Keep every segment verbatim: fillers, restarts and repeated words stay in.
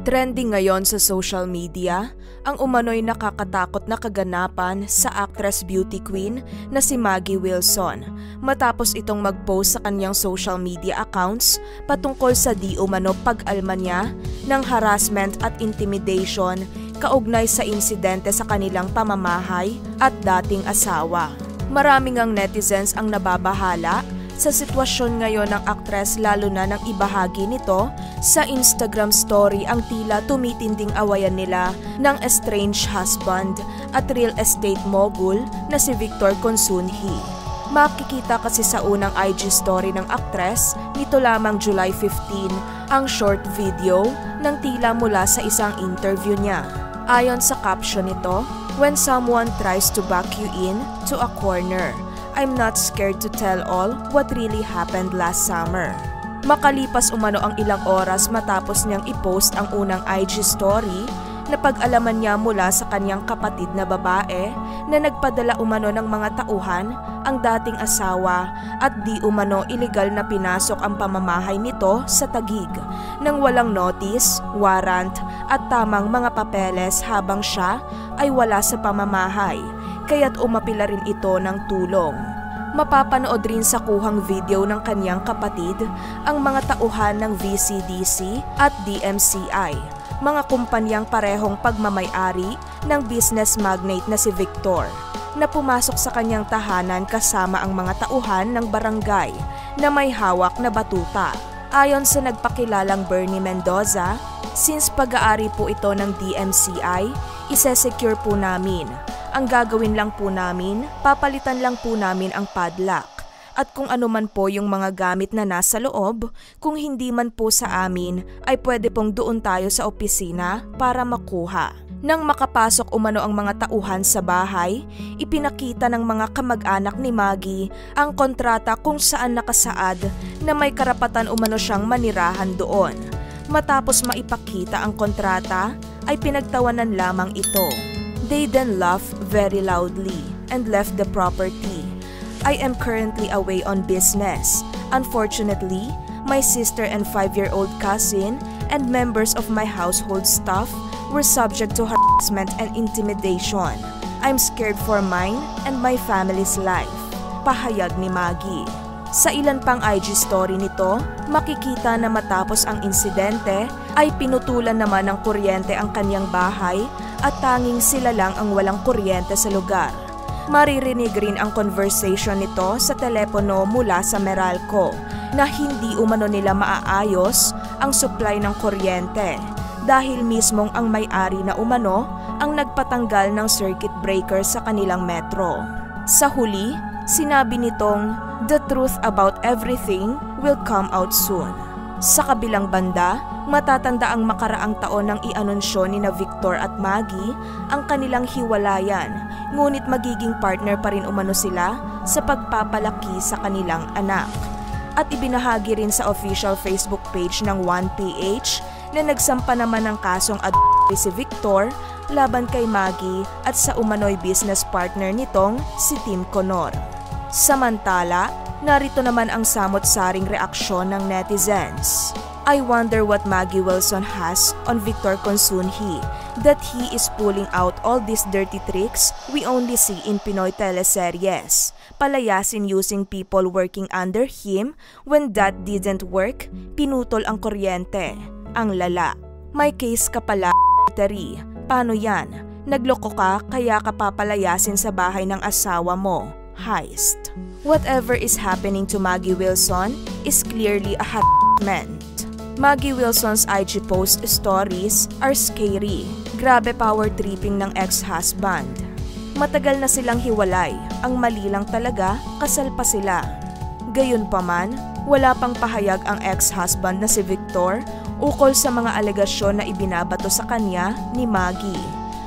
Trending ngayon sa social media ang umano'y nakakatakot na kaganapan sa actress beauty queen na si Maggie Wilson matapos itong mag-post sa kanyang social media accounts patungkol sa di umano pag-alma niya ng harassment at intimidation kaugnay sa insidente sa kanilang pamamahay at dating asawa. Maraming ang netizens ang nababahala sa sitwasyon ngayon ng aktres, lalo na nang ibahagi nito sa Instagram story ang tila tumitinding awayan nila ng estranged husband at real estate mogul na si Victor Consunji. Makikita kasi sa unang I G story ng aktres nito lamang July fifteenth ang short video ng tila mula sa isang interview niya. Ayon sa caption nito, "When someone tries to back you in to a corner, I'm not scared to tell all what really happened last summer." Makalipas umano ang ilang oras matapos niyang i-post ang unang I G story, napag-alaman niya mula sa kanyang kapatid na babae na nagpadala umano ng mga tauhan ang dating asawa at di umano iligal na pinasok ang pamamahay nito sa Taguig nang walang notice, warrant at tamang mga papeles habang siya ay wala sa pamamahay. Kaya't umapila rin ito ng tulong. Mapapanood rin sa kuhang video ng kanyang kapatid ang mga tauhan ng V C D C at D M C I, mga kumpanyang parehong pagmamay-ari ng business magnate na si Victor, na pumasok sa kanyang tahanan kasama ang mga tauhan ng barangay na may hawak na batuta. Ayon sa nagpakilalang Bernie Mendoza, since pag-aari po ito ng D M C I, ise-secure po namin. Ang gagawin lang po namin, papalitan lang po namin ang padlock. At kung ano man po yung mga gamit na nasa loob, kung hindi man po sa amin, ay pwede pong doon tayo sa opisina para makuha. Nang makapasok umano ang mga tauhan sa bahay, ipinakita ng mga kamag-anak ni Maggie ang kontrata kung saan nakasaad na may karapatan umano siyang manirahan doon. Matapos maipakita ang kontrata, ay pinagtawanan lamang ito. They then laughed very loudly and left the property. I am currently away on business. Unfortunately, my sister and five-year-old cousin and members of my household staff were subject to harassment and intimidation. I'm scared for mine and my family's life," pahayag ni Maggie. Sa ilan pang I G story nito, makikita na matapos ang insidente ay pinutulan naman ng kuryente ang kanyang bahay at tanging sila lang ang walang kuryente sa lugar. Maririnig rin ang conversation nito sa telepono mula sa Meralco na hindi umano nila maaayos ang supply ng kuryente dahil mismong ang may-ari na umano ang nagpatanggal ng circuit breaker sa kanilang metro. Sa huli, sinabi nitong, "The truth about everything will come out soon." Sa kabilang banda, matatanda ang makaraang taon nang i-anunsyo ni na Victor at Maggie ang kanilang hiwalayan, ngunit magiging partner pa rin umano sila sa pagpapalaki sa kanilang anak. At ibinahagi rin sa official Facebook page ng one P H na nagsampa naman ng kasong adultery si Victor laban kay Maggie at sa umano'y business partner nitong si Tim Conor. Samantala, narito naman ang samot-saring reaksyon ng netizens. "I wonder what Maggie Wilson has on Victor Consunji, that he is pulling out all these dirty tricks we only see in Pinoy teleseries. Palayasin using people working under him, when that didn't work, pinutol ang kuryente. Ang lala. May case ka pala, Tari. Paano yan? Nagloko ka kaya ka papalayasin sa bahay ng asawa mo. Heist." Whatever is happening to Maggie Wilson is clearly a harassment. Maggie Wilson's I G post stories are scary. Grabe power tripping ng ex-husband. Matagal na silang hiwalay, ang mali lang talaga, kasal pa sila. Gayunpaman, wala pang pahayag ang ex-husband na si Victor ukol sa mga alegasyon na ibinabato sa kanya ni Maggie.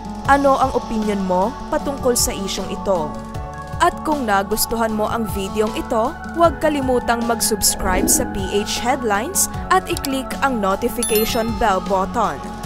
Ano ang opinion mo patungkol sa isyong ito? At kung nagustuhan mo ang videong ito, huwag kalimutang mag-subscribe sa P H Headlines at i-click ang notification bell button